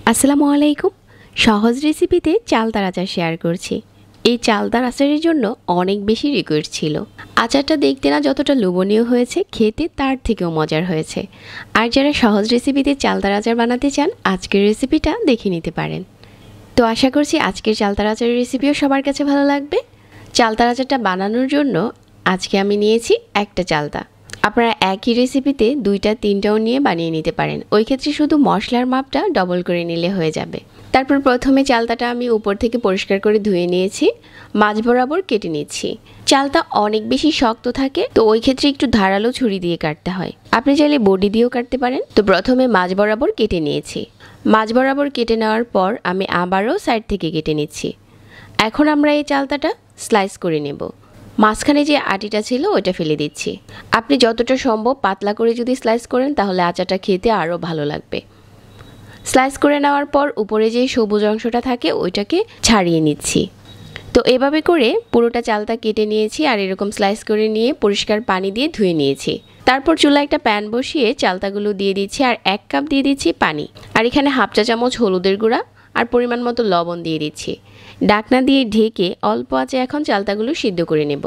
আসসালামু আলাইকুম। সহজ রেসিপিতে চালতার আচার শেয়ার করছি। এই চালতার আচারের জন্য অনেক বেশি রিকোয়েস্ট ছিল। আচারটা দেখতে না যতটা লোভনীয় হয়েছে, খেতে তার থেকেও মজার হয়েছে। আর যারা সহজ রেসিপিতে চালতার আচার বানাতে চান, আজকের রেসিপিটা দেখে নিতে পারেন। তো আশা করছি আজকের চালতার আচারের রেসিপিও সবার কাছে ভালো লাগবে। চালতার আচারটা বানানোর জন্য আজকে আমি নিয়েছি একটা চালতা। আপনারা একই রেসিপিতে দুইটা তিনটাও নিয়ে বানিয়ে নিতে পারেন। ওই ক্ষেত্রে শুধু মশলার মাপটা ডবল করে নিলে হয়ে যাবে। তারপর প্রথমে চালতাটা আমি উপর থেকে পরিষ্কার করে ধুয়ে নিয়েছি, মাঝ বরাবর কেটে নিচ্ছি। চালতা অনেক বেশি শক্ত থাকে, তো ওই ক্ষেত্রে একটু ধারালো ছুরি দিয়ে কাটতে হয়। আপনি চাইলে বডি দিয়েও কাটতে পারেন। তো প্রথমে মাঝ বরাবর কেটে নিয়েছি। মাঝ বরাবর কেটে নেওয়ার পর আমি আবারও সাইড থেকে কেটে নিচ্ছি। এখন আমরা এই চালতাটা স্লাইস করে নেব। মাঝখানে যে আটিটা ছিল ওইটা ফেলে দিচ্ছি। আপনি যতটা সম্ভব পাতলা করে যদি স্লাইস করেন তাহলে আচারটা খেতে আরও ভালো লাগবে। স্লাইস করে নেওয়ার পর উপরে যে সবুজ অংশটা থাকে ওইটাকে ছাড়িয়ে নিচ্ছি। তো এভাবে করে পুরোটা চালতা কেটে নিয়েছি আর এরকম স্লাইস করে নিয়ে পরিষ্কার পানি দিয়ে ধুয়ে নিয়েছি। তারপর চুলায় একটা প্যান বসিয়ে চালতাগুলো দিয়ে দিচ্ছি আর 1 কাপ দিয়ে দিচ্ছি পানি। আর এখানে হাফ চা চামচ হলুদের গুঁড়া আর পরিমাণ মতো লবণ দিয়ে দিচ্ছি। ঢাকনা দিয়ে ঢেকে অল্প আঁচে এখন চালতাগুলো সিদ্ধ করে নেব।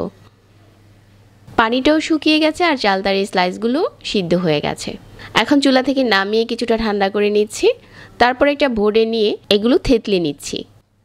পানিটাও শুকিয়ে গেছে আর চালতার এই স্লাইসগুলো সিদ্ধ হয়ে গেছে। এখন চুলা থেকে নামিয়ে কিছুটা ঠান্ডা করে নিচ্ছি। তারপর একটা বোর্ডে নিয়ে এগুলো থেতলে নিচ্ছি।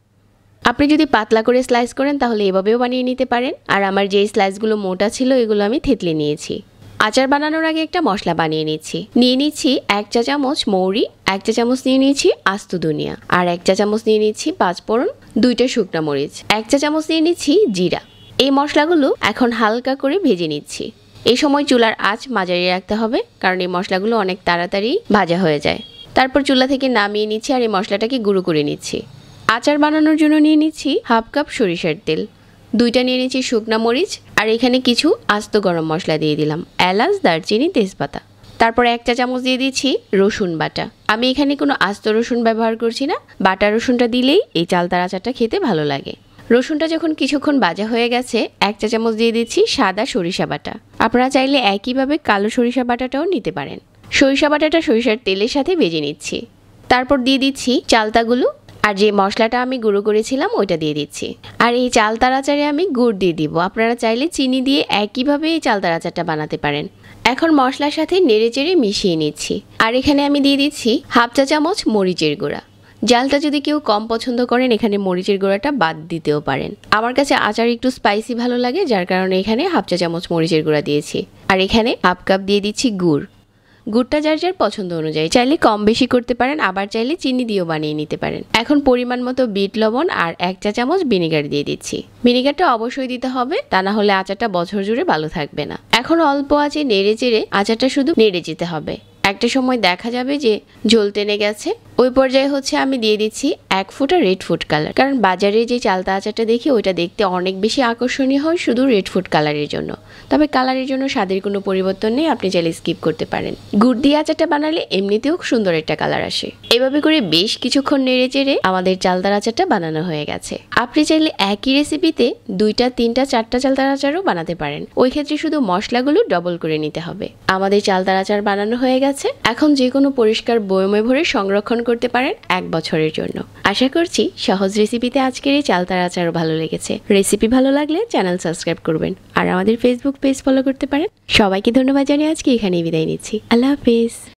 আপনি যদি পাতলা করে স্লাইস করেন তাহলে এভাবেও বানিয়ে নিতে পারেন। আর আমার যেই স্লাইসগুলো মোটা ছিল এগুলো আমি থেতলে নিয়েছি। আচার বানানোর আগে একটা মশলা বানিয়ে নিচ্ছি। নিয়ে নিচ্ছি 1 চা চামচ মৌরি, 1 চা চামচ নিয়ে নিচ্ছি আস্ত ধনিয়া, আর 1 চা চামচ নিয়ে নিচ্ছি 5 ফোড়ন, 2টা শুকনো মরিচ, 1 চা চামচ নিয়ে নিচ্ছি জিরা। এই মশলাগুলো এখন হালকা করে ভেজে নিচ্ছি। এই সময় চুলার আঁচ মাঝারি রাখতে হবে, কারণ এই মশলাগুলো অনেক তাড়াতাড়ি ভাজা হয়ে যায়। তারপর চুলা থেকে নামিয়ে নিচ্ছি আর এই মশলাটাকে গুঁড়ো করে নিচ্ছি। আচার বানানোর জন্য নিয়ে নিচ্ছি হাফ কাপ সরিষার তেল, 2টা নিয়ে নিচ্ছি শুকনা মরিচ, আর এখানে কিছু আস্ত গরম মশলা দিয়ে দিলাম, এলাচ, দারচিনি, তেজপাতা। তারপর 1 চা চামচ দিয়ে দিচ্ছি রসুন বাটা। আমি এখানে কোনো আস্ত রসুন ব্যবহার করছি না, বাটা রসুনটা দিলেই এই চালতার আচারটা খেতে ভালো লাগে। রসুনটা যখন কিছুক্ষণ ভাজা হয়ে গেছে 1 চা চামচ দিয়ে দিচ্ছি সাদা সরিষা বাটা। আপনারা চাইলে একইভাবে কালো সরিষা বাটাটাও নিতে পারেন। সরিষা বাটাটা সরিষার তেলের সাথে ভেজে নিচ্ছি। তারপর দিয়ে দিচ্ছি চালতাগুলো, আর যে মশলাটা আমি গুঁড়ো করেছিলাম ওইটা দিয়ে দিচ্ছি। আর এই চালতার আচারে আমি গুড় দিয়ে দিব। আপনারা চাইলে চিনি দিয়ে একইভাবে এই চালতার আচারটা বানাতে পারেন। এখন মশলার সাথে নেড়েচেড়ে মিশিয়ে নিচ্ছি। আর এখানে আমি দিয়ে দিচ্ছি হাফ চা চামচ মরিচের গুঁড়া। জালটা যদি কেউ কম পছন্দ করেন এখানে মরিচের গুঁড়াটা বাদ দিতেও পারেন। আমার কাছে আচার একটু স্পাইসি ভালো লাগে, যার কারণে এখানে হাফ চা চামচ মরিচের গুঁড়া দিয়েছি। আর এখানে হাফ কাপ দিয়ে দিচ্ছি গুড়। গুড়টা যার যার পছন্দ অনুযায়ী চাইলে কম বেশি করতে পারেন, আবার চাইলে চিনি দিয়েও বানিয়ে নিতে পারেন। এখন পরিমাণ মতো বিট লবণ আর 1 চা চামচ ভিনেগার দিয়ে দিচ্ছি। ভিনেগারটা অবশ্যই দিতে হবে, তা না হলে আচারটা বছর জুড়ে ভালো থাকবে না। এখন অল্প আঁচে নেড়ে চেড়ে আচারটা শুধু নেড়ে যেতে হবে। একটা সময় দেখা যাবে যে ঝোল টেনে গেছে। ওই পর্যায়ে হচ্ছে আমি দিয়ে দিচ্ছি 1 ফোঁটা রেড ফুড কালার, কারণ বাজারে যে চালতা আচারটা দেখি ওইটা দেখতে অনেক বেশি আকর্ষণীয় হয় শুধু রেড ফুড কালারের জন্য। তবে কালারের জন্য স্বাদের কোনো পরিবর্তন নেই, আপনি চাইলে স্কিপ করতে পারেন। গুড় দিয়ে আচারটা বানালে এমনিতেও সুন্দর একটা কালার আসে। এভাবে করে বেশ কিছুক্ষণ নেড়ে চেড়ে আমাদের চালতার আচারটা বানানো হয়ে গেছে। আপনি চাইলে একই রেসিপিতে 2টা 3টা 4টা চালতার আচারও বানাতে পারেন। ওই ক্ষেত্রে শুধু মশলাগুলো ডবল করে নিতে হবে। আমাদের চালতার আচার বানানো হয়ে গেছে। এখন যে কোনো পরিষ্কার বয়মে ভরে সংরক্ষণ করতে পারেন 1 বছরের জন্য। আশা করছি সহজ রেসিপিতে আজকের এই চালতার আচারও ভালো লেগেছে। রেসিপি ভালো লাগলে চ্যানেল সাবস্ক্রাইব করবেন আর আমাদের ফেসবুক পেজ ফলো করতে পারেন। সবাইকে ধন্যবাদ জানিয়ে আজকে এখানেই বিদায় নিচ্ছি। আল্লাহ হাফেজ।